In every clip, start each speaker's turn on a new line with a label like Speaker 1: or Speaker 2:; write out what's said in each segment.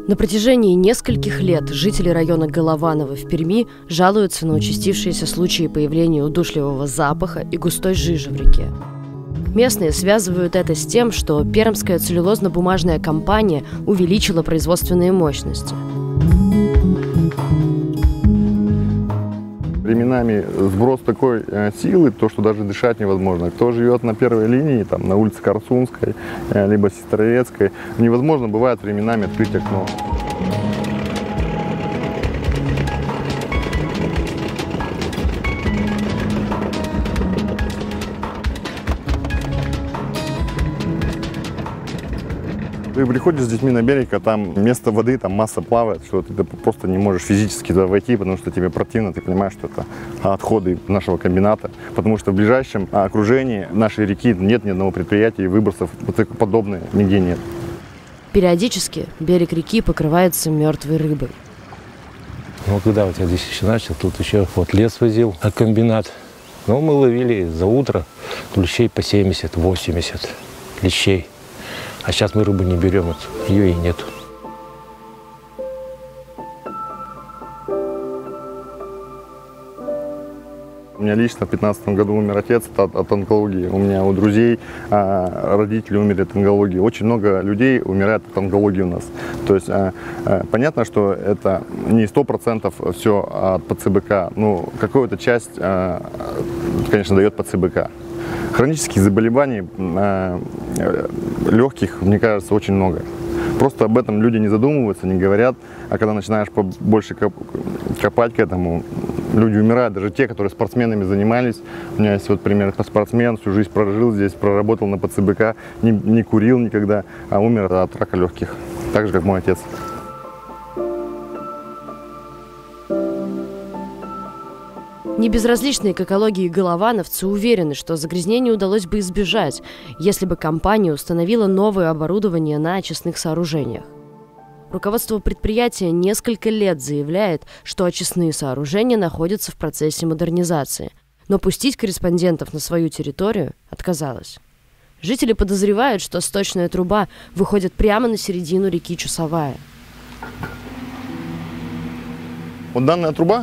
Speaker 1: На протяжении нескольких лет жители района Голованово в Перми жалуются на участившиеся случаи появления удушливого запаха и густой жижи в реке. Местные связывают это с тем, что пермская целлюлозно-бумажная компания увеличила производственные мощности.
Speaker 2: Временами сброс такой силы, то, что даже дышать невозможно. Кто живет на первой линии, там, на улице Корсунской, либо Сестрорецкой, невозможно бывает временами открыть окно. Ты приходишь с детьми на берег, а там вместо воды там масса плавает, что ты просто не можешь физически туда войти, потому что тебе противно, ты понимаешь, что это отходы нашего комбината, потому что в ближайшем окружении нашей реки нет ни одного предприятия и выбросов подобные нигде нет.
Speaker 1: Периодически берег реки покрывается мертвой рыбой.
Speaker 3: Ну, когда вот я здесь еще начал, тут еще вот лес возил, а комбинат. Ну, мы ловили за утро клещей по 70-80 лещей. А сейчас мы рыбу не берем, ее и нету.
Speaker 2: У меня лично в 2015 году умер отец от онкологии. У меня у друзей родители умерли от онкологии. Очень много людей умирает от онкологии у нас. То есть понятно, что это не 100% все от ПЦБК, но какую-то часть, конечно, дает ПЦБК. Хронических заболеваний легких, мне кажется, очень много. Просто об этом люди не задумываются, не говорят. А когда начинаешь больше копать к этому, люди умирают. Даже те, которые спортсменами занимались. У меня есть вот пример, спортсмен, всю жизнь прожил здесь, проработал на ПЦБК, не курил никогда, а умер от рака легких. Так же, как мой отец.
Speaker 1: Небезразличные к экологии головановцы уверены, что загрязнение удалось бы избежать, если бы компания установила новое оборудование на очистных сооружениях. Руководство предприятия несколько лет заявляет, что очистные сооружения находятся в процессе модернизации, но пустить корреспондентов на свою территорию отказалось. Жители подозревают, что сточная труба выходит прямо на середину реки Чусовая.
Speaker 2: Вот данная труба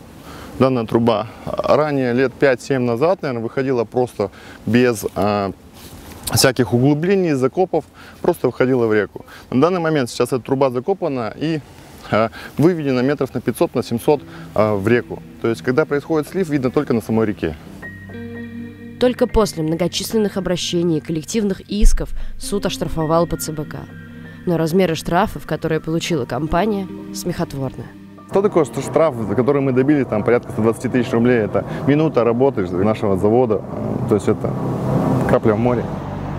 Speaker 2: ранее, лет 5-7 назад, наверное, выходила просто без всяких углублений, закопов, просто выходила в реку. На данный момент сейчас эта труба закопана и выведена метров на 500, на 700 в реку. То есть, когда происходит слив, видно только на самой реке.
Speaker 1: Только после многочисленных обращений и коллективных исков суд оштрафовал ПЦБК. Но размеры штрафов, которые получила компания, смехотворны.
Speaker 2: Что такое штраф, за который мы добили там порядка 120 тысяч рублей? Это минута работы нашего завода, то есть это капля в море.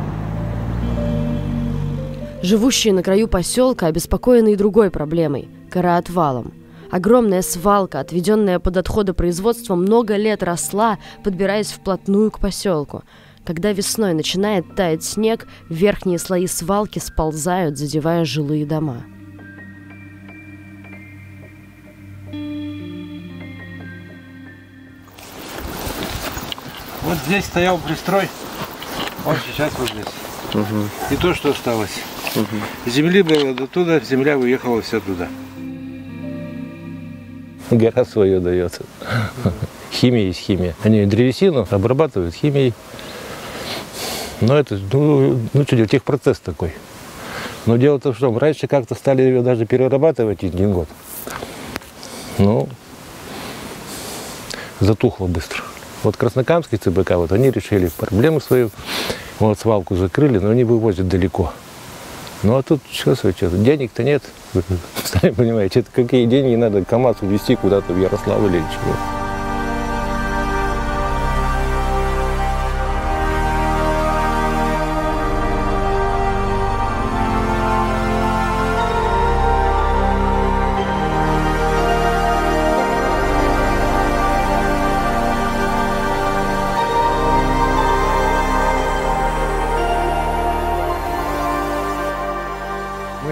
Speaker 1: Живущие на краю поселка обеспокоены и другой проблемой – короотвалом. Огромная свалка, отведенная под отходопроизводство, много лет росла, подбираясь вплотную к поселку. Когда весной начинает таять снег, верхние слои свалки сползают, задевая жилые дома.
Speaker 3: Вот здесь стоял пристрой, вот сейчас вот здесь. И то, что осталось. Земли было до туда, земля уехала все туда. Гора свое дает. Химия есть химия. Они древесину обрабатывают химией. Но это, ну что делать, техпроцесс такой. Но дело в том, что раньше как-то стали ее даже перерабатывать один год. Ну, затухло быстро. Вот Краснокамский ЦБК, вот они решили проблему свою, вот свалку закрыли, но они вывозят далеко. Ну а тут что, денег-то нет, сами понимаете, это какие деньги надо КамАЗ увезти куда-то в Ярославль или чего.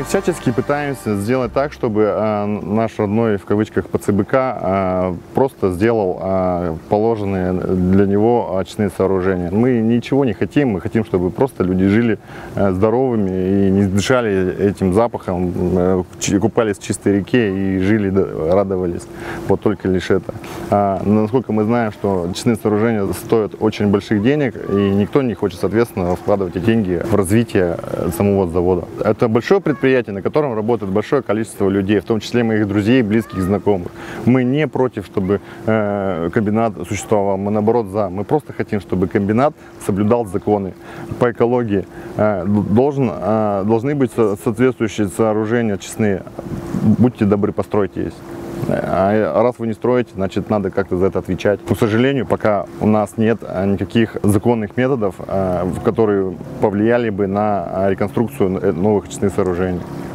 Speaker 2: всячески пытаемся сделать так, чтобы наш родной, в кавычках, ПЦБК просто сделал положенные для него очистные сооружения. Мы ничего не хотим, мы хотим, чтобы просто люди жили здоровыми и не дышали этим запахом, купались в чистой реке и жили, радовались. Вот только лишь это. Насколько мы знаем, что очистные сооружения стоят очень больших денег, и никто не хочет, соответственно, вкладывать эти деньги в развитие самого завода. Это большое предприятие, на котором работает большое количество людей, в том числе моих друзей, близких, знакомых. Мы не против, чтобы комбинат существовал, мы наоборот за. Мы просто хотим, чтобы комбинат соблюдал законы по экологии. Должны быть соответствующие сооружения очистные. Будьте добры, постройте их. А раз вы не строите, значит, надо как-то за это отвечать. К сожалению, пока у нас нет никаких законных методов, которые повлияли бы на реконструкцию новых очистных сооружений.